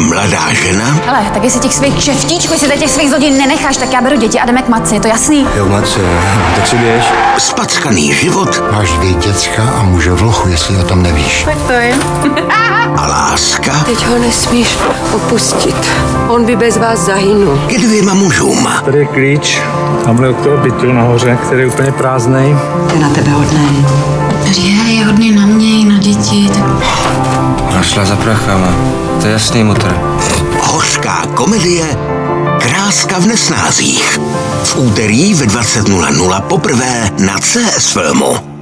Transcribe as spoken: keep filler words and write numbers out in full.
mladá žena. Hele, tak jestli těch svých kšeftíčků, jestli těch svých zlodějů nenecháš, tak já beru děti a jdeme k matce, je to jasný? Jo, matce, tak si běž. Spackaný život. Máš dvě děcka a muže v lochu, jestli o tom nevíš. Tak to je. A láska. Teď ho nesmíš opustit. On by bez vás zahynul. Ke dvěma mužům. Tady je klíč, tamhle od toho bytu nahoře, který je úplně prázdnej. Je na tebe hodný. Je, je hodný na mě i na děti. Tak... Ona šla za prachama. To je jasný, mutr. Hořká komedie Kráska v nesnázích. V úterý ve dvacet nula nula poprvé na C S Filmu.